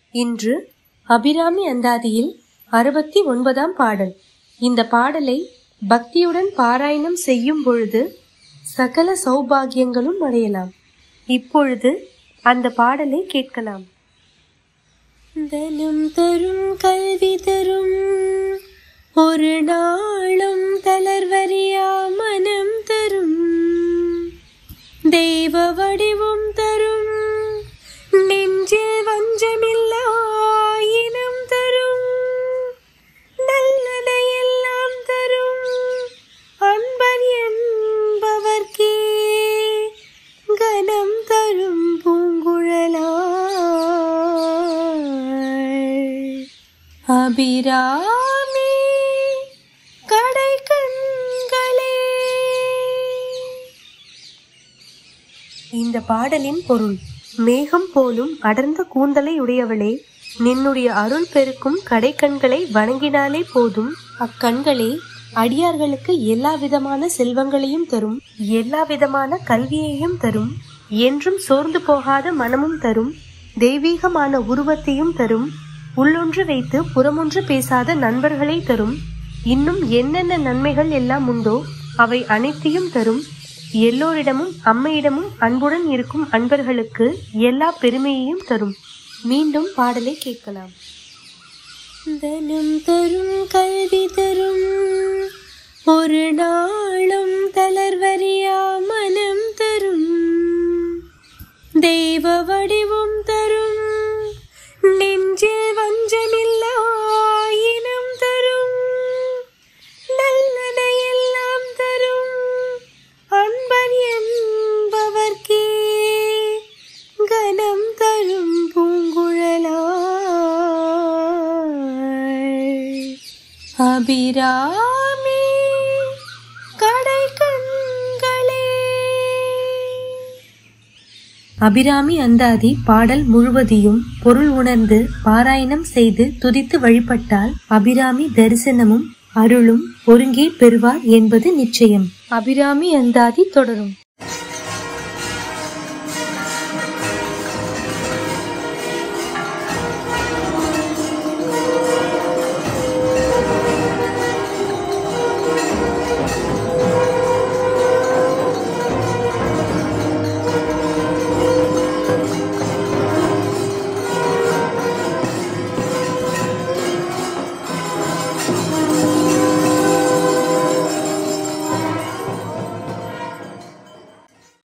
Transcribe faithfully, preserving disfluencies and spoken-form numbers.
இன்று அபிராமி அந்தாதியில் அறுபத்தி ஒன்பதாம் பாடல். இந்த பாடலை பக்தியுடன் பாராயணம் செய்யும் பொழுது சகல சௌபாகியங்களும் அடையலாம். இப்பொழுது அந்த பாடலை கேட்கலாம். தனம் தரும் கல்வி தரும் ஒரு நாளும் தளர்வறியா மனம் தரும் தெய்வ வடிவும் தரும் நெஞ்சில் வஞ்சமில்லா இனம் தரும் நல்லதை எல்லாம் தரும் அன்பன் என்பவர்க்கே கனம் தரும் பூங்குழலாய் அபிராமி கடை கண்களே. இந்த பாடலின் பொருள்: மேகம் போலும் அடர்ந்த கூந்தலை உடையவளே, நின்னுடைய அருள் பெருக்கும் கடைக்கண்களை வணங்கினாலே போதும். அக்கண்களே அடியார்களுக்கு எல்லா விதமான செல்வங்களையும் தரும், எல்லா விதமான கல்வியையும் தரும், என்றும் சோர்ந்து போகாத மனமும் தரும், தெய்வீகமான உருவத்தையும் தரும், உள்ளொன்று வைத்து புறமொன்று பேசாத நண்பர்களை தரும், இன்னும் என்னென்ன நன்மைகள் எல்லாம் உண்டோ அவை அனைத்தையும் தரும். எல்லோரிடமும் அம்மையிடமும் அன்புடன் இருக்கும் அன்பர்களுக்கு எல்லா பெருமையையும் தரும். மீண்டும் பாடலை கேட்கலாம். தனம் தரும் கல்வி தரும் ஒரு நாளும் தளர்வறியா மனம் தரும் தெய்வ வடிவும் தரும் நெஞ்சில் வஞ்சமில்லா இனம் தரும் நல்லதை எல்லாம் தரும் அன்பன் என்பவர்க்கே கனம் தரும் பூங்குழலாய் அபிராமி கடை கண்களே. அபிராமி அந்தாதி பாடல் முழுவதையும் பொருள் உணர்ந்து பாராயணம் செய்து துதித்து வழிபட்டால் அபிராமி தரிசனமும் அருளும் ஒருங்கே பெறுவார் என்பது நிச்சயம். அபிராமி அந்தாதி தொடரும்.